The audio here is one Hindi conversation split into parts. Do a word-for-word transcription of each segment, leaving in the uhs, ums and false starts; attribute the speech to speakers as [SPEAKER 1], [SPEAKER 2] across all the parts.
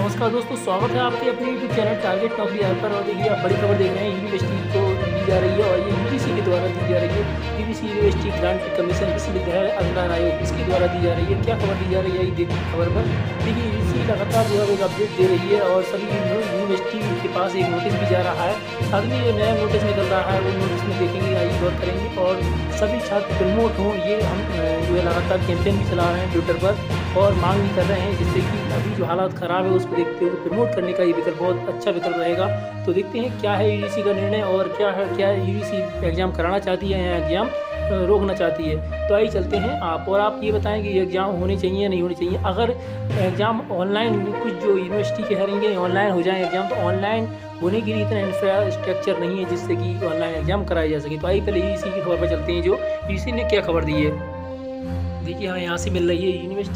[SPEAKER 1] नमस्कार दोस्तों, स्वागत है आपके अपने यूट्यूब चैनल टारगेट नौकरी ऐप पर। और देखिए आप बड़ी खबर देख रहे हैं, यूनिवर्सिटी को दी जा रही है और ये यूजीसी के द्वारा दी जा रही है। यूजीसी यूनिवर्सिटी ग्रांट कमीशन विश्वविद्यालय अनुदान आयोग इसके द्वारा दी जा रही है। क्या खबर दी जा रही है ये देखिए खबर पर। देखिए यूजीसी लगातार जो है एक अपडेट दे रही है और सभी यूनिवर्सिटी के पास एक नोटिस भी जा रहा है। साथ में ये नया नोटिस निकल रहा है, वो नोटिस में देखेंगे, आइए गौर करेंगे। और सभी छात्र प्रमोट हों, ये हम जो है लगातार कैंपेन भी चला रहे हैं ट्विटर पर और मांग भी कर रहे हैं, जिससे कि अभी जो हालात ख़राब है उसको देखते हुए प्रमोट करने का ये विकल्प बहुत अच्छा विकल्प रहेगा। तो देखते हैं क्या है यूजीसी का निर्णय और क्या है, क्या यूजीसी एग्ज़ाम कराना चाहती है या एग्ज़ाम रोकना चाहती है। तो आइए चलते हैं आप और आप ये बताएं कि ये एग्ज़ाम होने चाहिए या नहीं होने चाहिए। अगर एग्ज़ाम ऑनलाइन, कुछ जो यूनिवर्सिटी के कहेंगे ऑनलाइन हो जाए एग्ज़ाम, तो ऑनलाइन होने के लिए इतना इंफ्रास्ट्रक्चर नहीं है जिससे कि ऑनलाइन एग्ज़ाम कराया जा सके। तो आइए पहले यूजीसी की खबर पर चलते हैं, जो यूजीसी ने क्या खबर दी है। देखिए हमें यहाँ से मिल रही है यूनिवर्सिटी,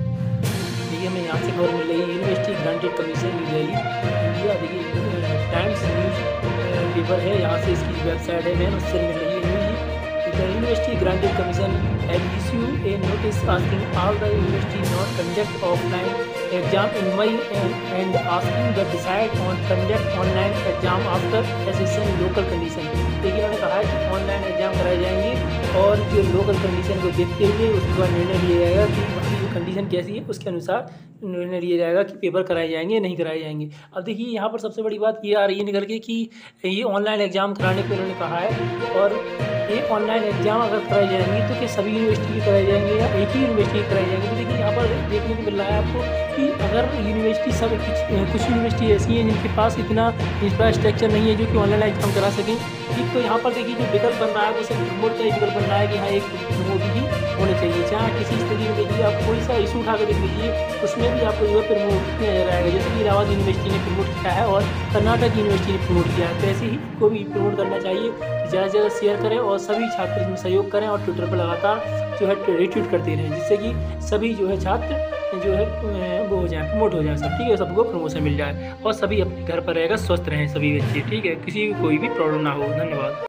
[SPEAKER 1] हमें यहाँ से खबर मिल रही है university granted commission new Delhi India. देखिए टाइम्स न्यूज़ पेपर है, यहाँ से इसकी वेबसाइट है, मैन उससे मिल रही है news. University granted commission have issued a notice asking all the university not conduct offline exam in May and asking the decide on conduct online exam after assessing local condition. देखिए उन्होंने कहा है कि ऑनलाइन एग्जाम कराए जाएंगे और जो लोकल कंडीशन को देखते हुए उसके बाद निर्णय लिया जाएगा कि वहाँ की कंडीशन कैसी है, उसके अनुसार निर्णय लिया जाएगा कि पेपर कराए जाएंगे या नहीं कराए जाएंगे। अब देखिए यहाँ पर सबसे बड़ी बात ये आ रही है निकल के कि ये ऑनलाइन एग्ज़ाम कराने पर उन्होंने कहा है। और ये ऑनलाइन एग्ज़ाम अगर कराए जाएंगे तो क्या सभी यूनिवर्सिटी के कराए जाएंगे या एक ही यूनिवर्सिटी के कराए जाएंगे। तो देखिए यहाँ पर देखने को मिल रहा है आपको कि अगर यूनिवर्सिटी सब कुछ यूनिवर्सिटी ऐसी हैं जिनके पास इतना इंफ्रास्ट्रक्चर नहीं है जो कि ऑनलाइन एग्ज़ाम करा सकें। एक तो यहाँ पर देखिए जो विकल्प बन रहा है वो सिर्फ प्रमोट का ही विकल्प बन रहा है कि हाँ एक प्रमोट ही होने चाहिए। चाहे किसी स्थिति में देखिए आप कोई सा इशू उठा कर देख लीजिए, उसमें भी आपको जो है प्रमोट किया जा रहेगा। जैसे कि इलाहाबाद यूनिवर्सिटी ने प्रमोट किया है और कर्नाटक यूनिवर्सिटी ने प्रमोट किया है, तो ऐसे ही को भी प्रमोट करना चाहिए। ज़्यादा से ज़्यादा शेयर करें और सभी छात्र इसमें सहयोग करें और ट्विटर पर लगातार जो है रिट्वीट करते रहें, जिससे कि सभी जो है छात्र जो है वो हो जाए, प्रमोट हो जाए सब। ठीक है, सबको प्रमोशन मिल जाए और सभी अपने घर पर रहेगा, स्वस्थ रहें सभी बच्चे। ठीक है, किसी को कोई भी प्रॉब्लम ना हो। धन्यवाद।